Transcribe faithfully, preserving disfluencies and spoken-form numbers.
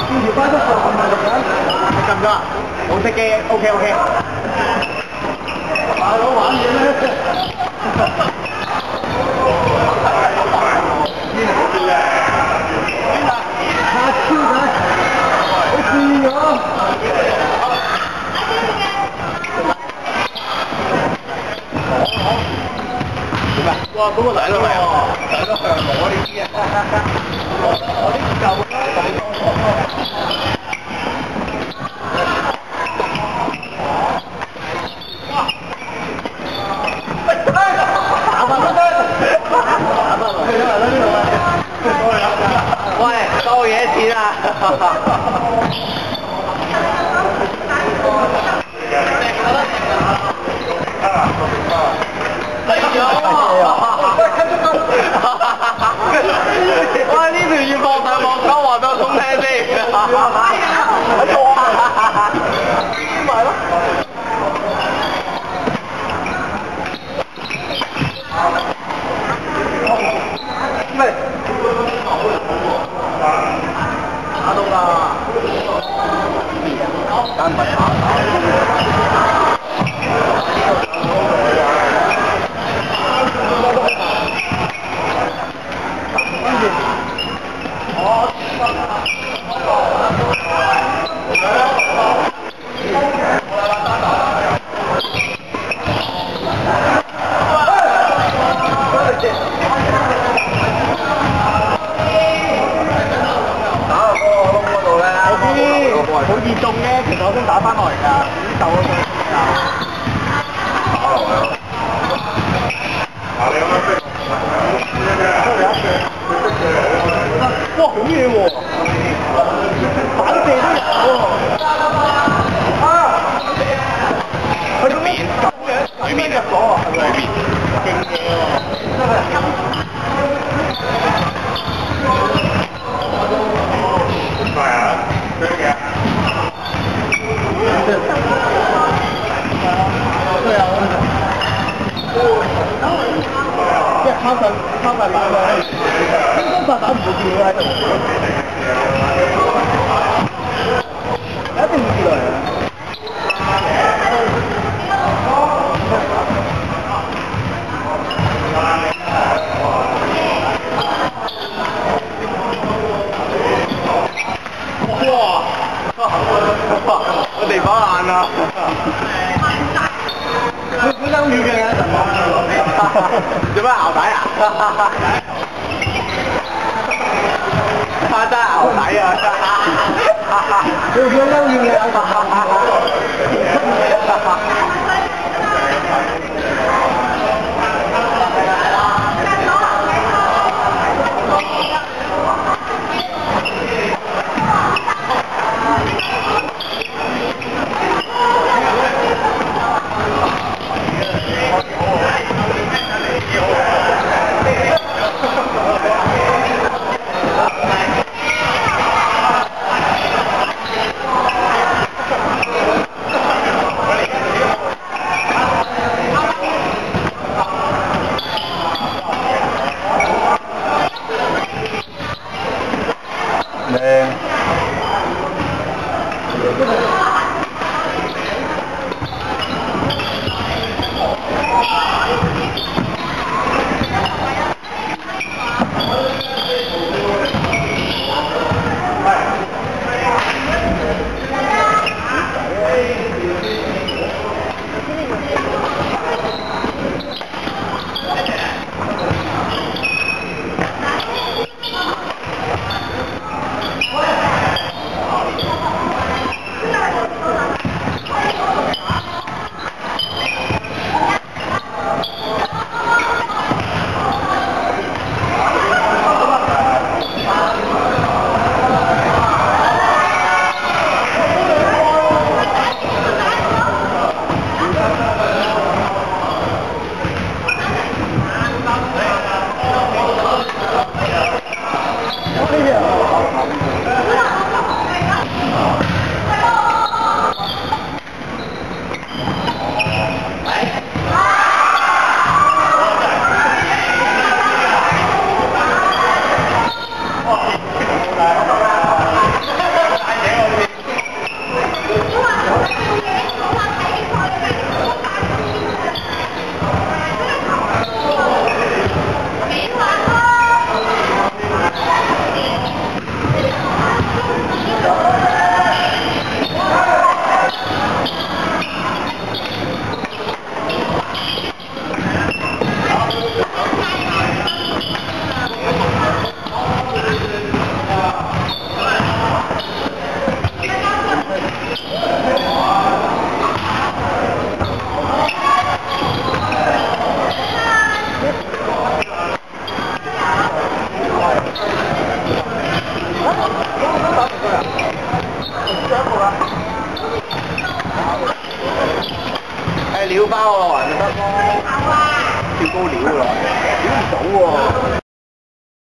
條班都上唔係六人，你得唔得啊？冇熄機 ，OK OK。大佬玩嘢咧。嚇超仔，好似咗。哇！嗰個嚟咯，嚟咯，我呢啲啊，我呢啲夠啦。喂，收嘢錢啊！哇！呢條要放上網交話俾我公聽先。喺度啊！咪咯。喂！打到啦！梗唔係打打。好熱中嘅，其實我想打翻落嚟㗎，點鬥啊打落嚟咯。啊你咁樣飛，哇好嘢喎！反射都有喎。啊！佢個面咁嘅，裏面入咗啊！裏面勁嘢喎，真係。係啊，對嘅。對啊，即係拋實拋實打落去，應該發打唔會跌喺度，一定會跌落嚟。哇！個地板硬啊！佢本身好遠嘅，做咩熬底啊？真係熬底啊！佢本身好遠嘅。 料啦，屌唔到喎。